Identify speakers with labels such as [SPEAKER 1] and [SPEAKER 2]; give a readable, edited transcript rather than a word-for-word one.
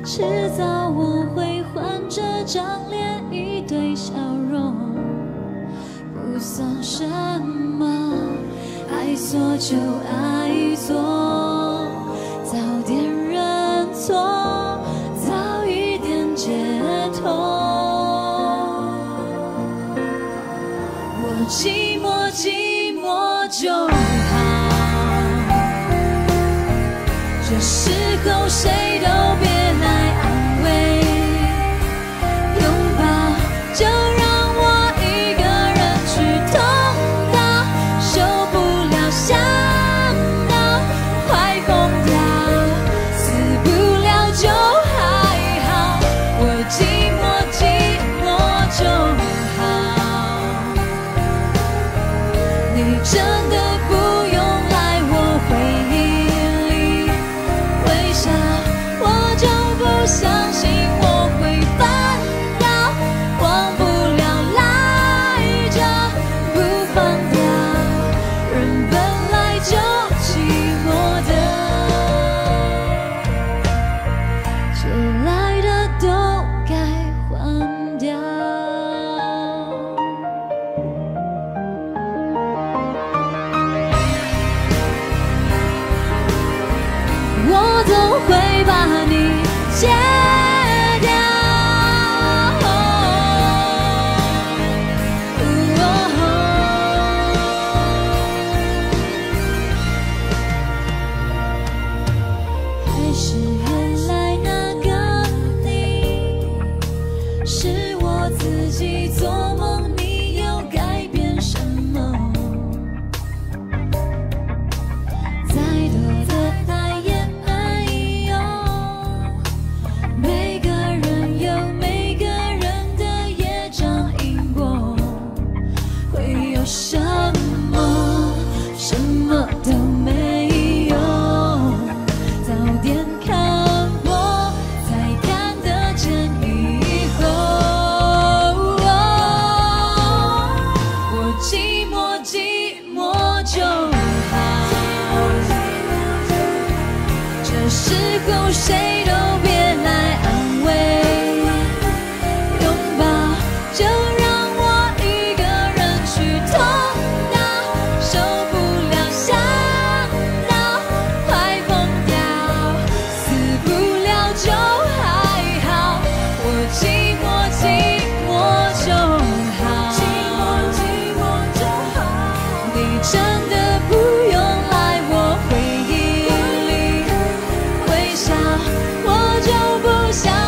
[SPEAKER 1] 迟早我会换这张脸，一堆笑容，不算什么。爱错就爱错，早点认错，早一点解脱。我寂寞寂寞就好，这时候谁都别来安慰，拥抱就让我一个人去痛到，受不了想到快疯掉，死不了就还好，我寂寞寂寞就好，你真的不用来我回忆里微笑，我就不相信我会烦恼，忘不了赖着不放掉，人本来就寂寞的，借来的都该还掉。我总会把你戒掉，还是原来那个你，是我自己做梦，你又改变什么？再多的爱也没用，每个人有每个人的业障因果，会有什么？什么都没有，早点看破，才看得见以后。我寂寞寂寞就好，这时候谁都别来安慰，拥抱就让我一个人去痛到，受不了想到快疯掉，死不了就还好，我寂寞寂寞就好，寂寞寂寞就好，你真的不用来我回忆里微笑，我就不想